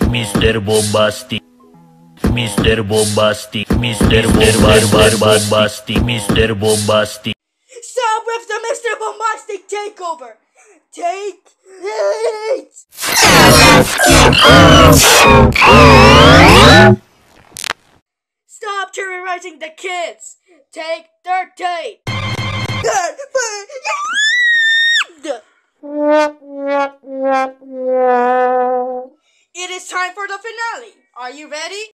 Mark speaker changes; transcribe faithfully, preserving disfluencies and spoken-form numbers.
Speaker 1: Mister Bombastic, Mister Bombastic, Mister Bombastic, Mister Bombastic.
Speaker 2: Stop with the Mister Bombastic takeover! Take it! Stop terrorizing the kids! Take their tape! It is time for the finale. Are you ready?